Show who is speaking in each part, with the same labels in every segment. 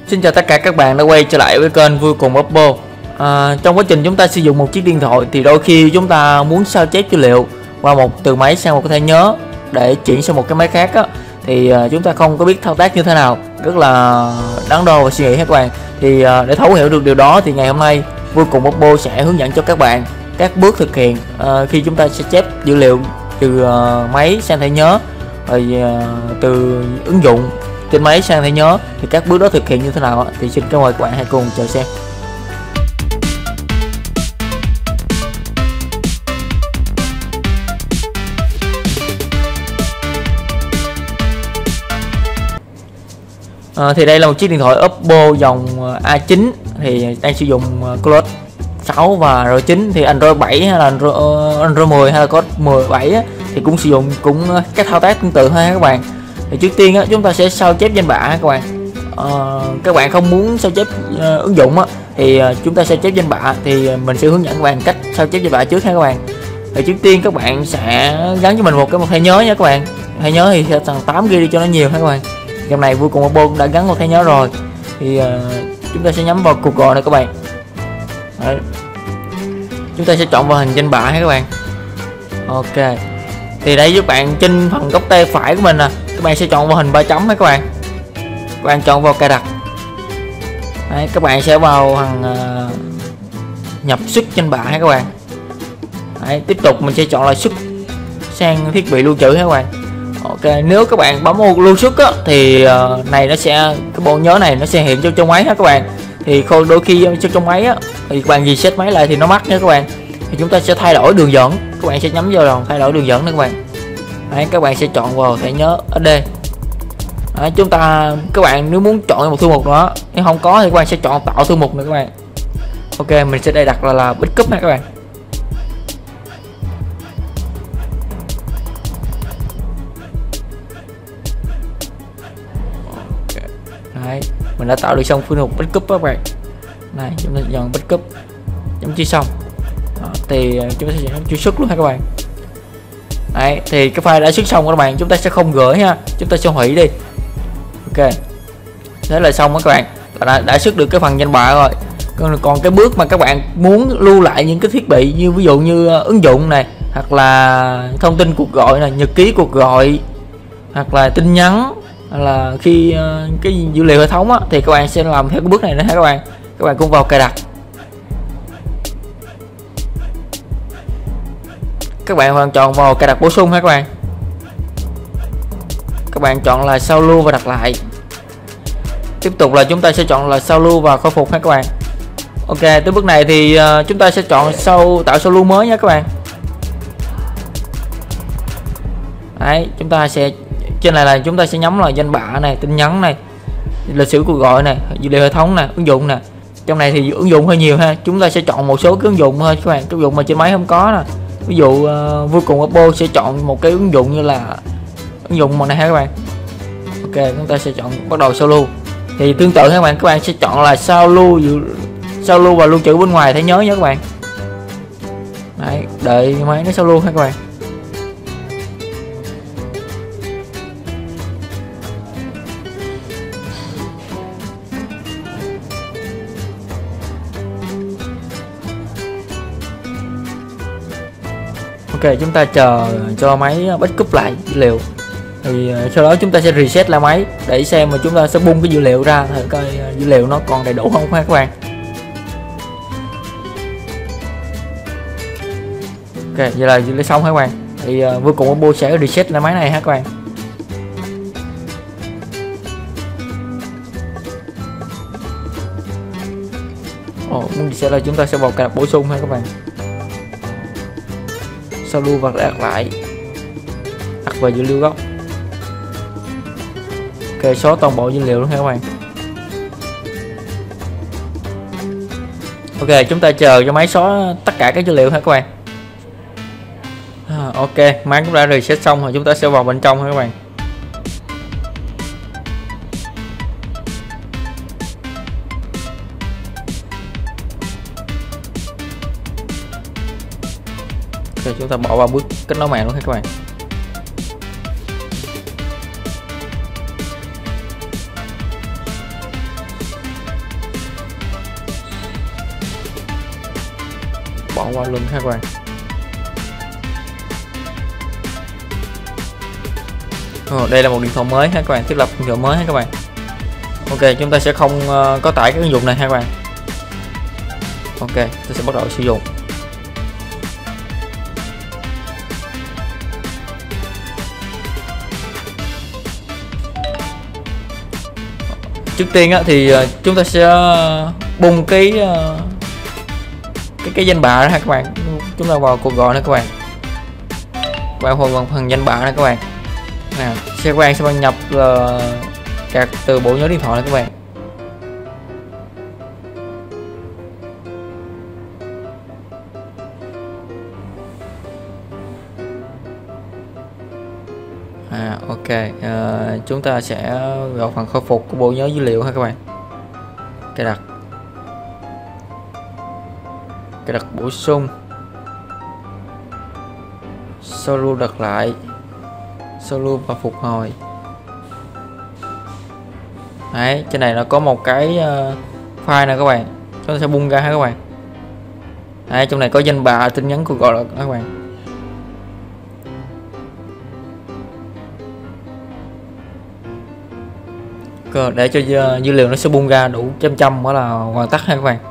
Speaker 1: Xin chào tất cả các bạn đã quay trở lại với kênh Vui Cùng Oppo. Trong quá trình chúng ta sử dụng một chiếc điện thoại thì đôi khi chúng ta muốn sao chép dữ liệu qua một từ máy sang một cái thẻ nhớ để chuyển sang một cái máy khác á, thì chúng ta không có biết thao tác như thế nào, rất là đắn đo và suy nghĩ các bạn. Thì để thấu hiểu được điều đó thì ngày hôm nay Vui Cùng Oppo sẽ hướng dẫn cho các bạn các bước thực hiện khi chúng ta sẽ chép dữ liệu từ máy sang thẻ nhớ, rồi từ ứng dụng trên máy sang thẻ nhớ thì các bước đó thực hiện như thế nào thì xin mời các bạn hãy cùng chờ xem. Thì đây là một chiếc điện thoại Oppo dòng A9 thì đang sử dụng Cloud 6 và R9. Thì Android 7 hay là Android 10 hay là Cloud 17 á, thì cũng sử dụng các thao tác tương tự thôi các bạn. Thì trước tiên á, chúng ta sẽ sao chép danh bạ các bạn. Các bạn không muốn sao chép ứng dụng á, thì chúng ta sao chép danh bạ thì mình sẽ hướng dẫn các bạn cách sao chép danh bạ trước ha các bạn. Thì trước tiên các bạn sẽ gắn cho mình một thẻ nhớ nha các bạn. Thẻ nhớ thì sẽ tầng 8 GB đi cho nó nhiều ha các bạn. Trong này Vui Cùng Oppo cũng đã gắn một thẻ nhớ rồi. Thì chúng ta sẽ nhắm vào cuộc gọi này các bạn. Đấy. Chúng ta sẽ chọn vào hình danh bạ ha các bạn. Ok. Thì đây các bạn, trên phần góc tay phải của mình nè, các bạn sẽ chọn vào hình 3 chấm ha các bạn. Các bạn chọn vào cài đặt. Đấy, các bạn sẽ vào hàng nhập xuất danh bạ ha các bạn. Đấy, tiếp tục mình sẽ chọn là xuất sang thiết bị lưu trữ ha các bạn. Ok, nếu các bạn bấm ô lưu xuất á, thì này nó sẽ, cái bộ nhớ này nó sẽ hiện trong máy ha các bạn. Thì đôi khi trong máy á, thì các bạn reset máy lại thì nó mắc nha các bạn. Thì chúng ta sẽ thay đổi đường dẫn, các bạn sẽ nhắm vào thay đổi đường dẫn nữa các bạn. Đấy, các bạn sẽ chọn vào thẻ nhớ SD. Đấy, các bạn nếu muốn chọn một thư mục đó, nếu không có thì các bạn sẽ chọn tạo thư mục nữa các bạn. Ok, mình sẽ đây đặt là backup ha các bạn. Đấy, mình đã tạo được xong thư mục backup các bạn. Này, chúng ta dần backup chấm chi xong. Đó, thì chúng ta sẽ truy xuất luôn ha các bạn. Đấy, thì cái file đã xuất xong các bạn, chúng ta sẽ không gửi ha, chúng ta sẽ hủy đi. Ok, thế là xong các bạn, đã xuất được cái phần danh bạ rồi. Còn cái bước mà các bạn muốn lưu lại những cái thiết bị, như ví dụ như ứng dụng này, hoặc là thông tin cuộc gọi này, nhật ký cuộc gọi, hoặc là tin nhắn, hoặc là khi cái dữ liệu hệ thống á, thì các bạn sẽ làm theo cái bước này nữa ha các bạn. Các bạn cũng vào cài đặt. Các bạn hoàn chọn vào cài đặt bổ sung ha các bạn. Các bạn chọn là sao lưu và đặt lại. Tiếp tục là chúng ta sẽ chọn là sao lưu và khôi phục ha các bạn. Ok, tới bước này thì chúng ta sẽ chọn tạo sao lưu mới nha các bạn. Đấy, chúng ta sẽ trên này là chúng ta sẽ nhắm là danh bạ này, tin nhắn này, lịch sử cuộc gọi này, dữ liệu hệ thống này, ứng dụng nè. Trong này thì ứng dụng hơi nhiều ha, chúng ta sẽ chọn một số cái ứng dụng thôi các bạn, cái ứng dụng mà trên máy không có nè. Ví dụ Vui Cùng Oppo sẽ chọn một cái ứng dụng như là ứng dụng màu này ha các bạn. Ok, chúng ta sẽ chọn bắt đầu sao lưu. Thì tương tự các bạn sẽ chọn là sao lưu và lưu trữ bên ngoài thẻ nhớ nhé các bạn. Đấy, đợi máy nó sao lưu ha các bạn. Ok, chúng ta chờ cho máy backup lại dữ liệu. Thì sau đó chúng ta sẽ reset lại máy để xem mà chúng ta sẽ bung cái dữ liệu ra thử coi dữ liệu nó còn đầy đủ không ha các bạn. Ok, vậy là dữ liệu xong ha các bạn. Thì Vui Cùng Oppo sẽ reset lại máy này ha các bạn. Muốn reset là chúng ta sẽ vào cài đặt bổ sung ha các bạn. Sao lưu và đặt lại, đặt về dữ liệu gốc. Ok, xóa toàn bộ dữ liệu luôn ha các bạn. Ok, chúng ta chờ cho máy xóa tất cả các dữ liệu ha các bạn. Ok, máy cũng đã reset xong rồi, chúng ta sẽ vào bên trong ha các bạn. Ok, chúng ta bỏ vào bước kết nối mạng luôn ha các bạn. bỏ qua luôn ha các bạn. Đây là một điện thoại mới ha các bạn, thiết lập điện thoại mới ha các bạn. Ok, chúng ta sẽ không có tải cái ứng dụng này ha các bạn. Ok, tôi sẽ bắt đầu sử dụng. Trước tiên á, thì chúng ta sẽ bung cái danh bạ đó ha các bạn. Chúng ta vào cuộc gọi nữa các bạn, vào phần danh bạ nữa các bạn. Các bạn sẽ đăng nhập các từ bộ nhớ điện thoại này các bạn. Ok, chúng ta sẽ vào phần khôi phục của bộ nhớ dữ liệu ha các bạn. Cài đặt bổ sung, sao lưu đặt lại, sao lưu và phục hồi. Đấy, trên này nó có một cái file này các bạn, chúng ta sẽ bung ra ha các bạn. Đấy, trong này có danh bạ, tin nhắn cuộc gọi đó các bạn. Để cho dữ liệu nó sẽ bung ra đủ trăm mới là hoàn tất ha các bạn.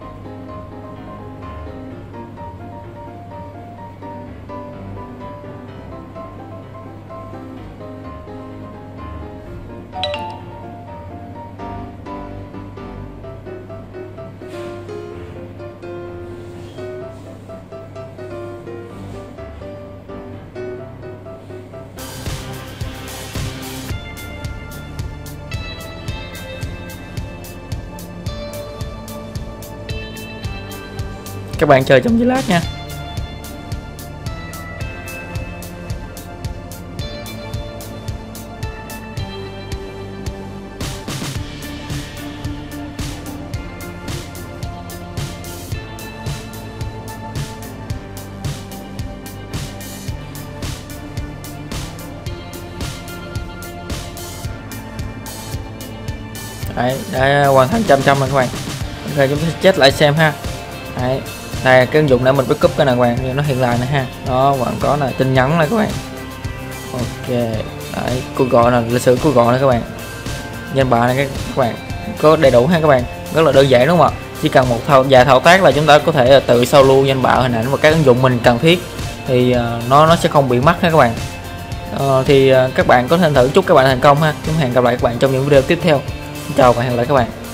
Speaker 1: Các bạn chờ trong giây lát nha. Đấy, đã hoàn thành trăm rồi các bạn. Ok, chúng ta check lại xem ha. Đấy, đây cái ứng dụng để mình backup cái này các bạn, nó hiện lại nè ha. Đó, vẫn có là tin nhắn này các bạn. Ok, đấy, cuộc gọi là lịch sử cuộc gọi này các bạn. Danh bạ này các bạn có đầy đủ ha các bạn, rất là đơn giản đúng không ạ? Chỉ cần một vài thao tác là chúng ta có thể tự sao lưu danh bạ, hình ảnh và các ứng dụng mình cần thiết, thì nó sẽ không bị mất ha các bạn. Thì các bạn có thể thử, chúc các bạn thành công ha. Chúng hẹn gặp lại các bạn trong những video tiếp theo. Xin chào và hẹn gặp lại các bạn.